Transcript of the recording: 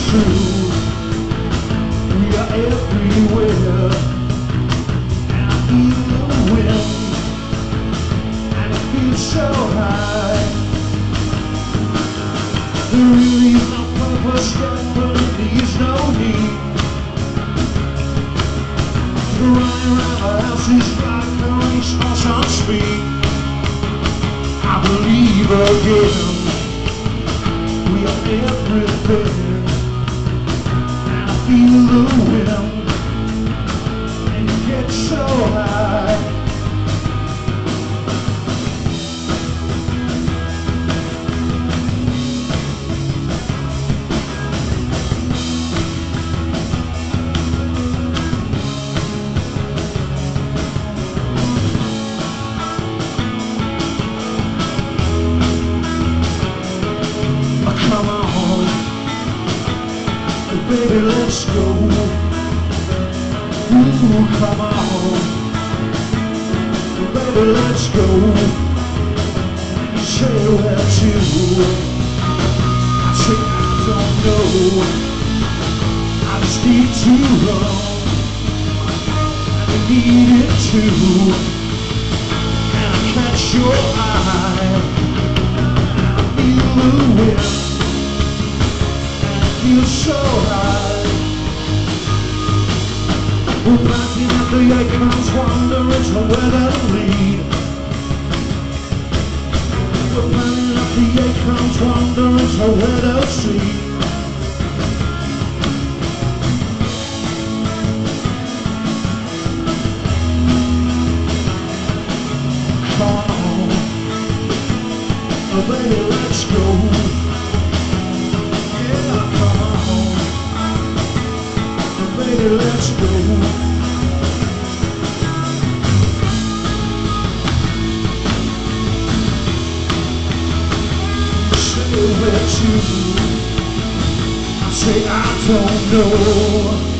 true. We are everywhere, and I feel the wind, and it feels so high. There really is no purpose, but there is no need. Running around the house is like a race on speed. I believe again, we are everything, and I feel the wind, and it gets so high. Come on, baby, let's go. Ooh, come on, baby, let's go. You say where to? I say I don't know. I just need to run, and I need it too. And I catch your eye, and I feel the wind. Feel so high. We're planting at the acorns, wondering to where they'll lead. We're planting at the acorns, wondering to where they'll see. Come on, oh baby, let's go. Baby, let's go. Say where to? I say I don't know.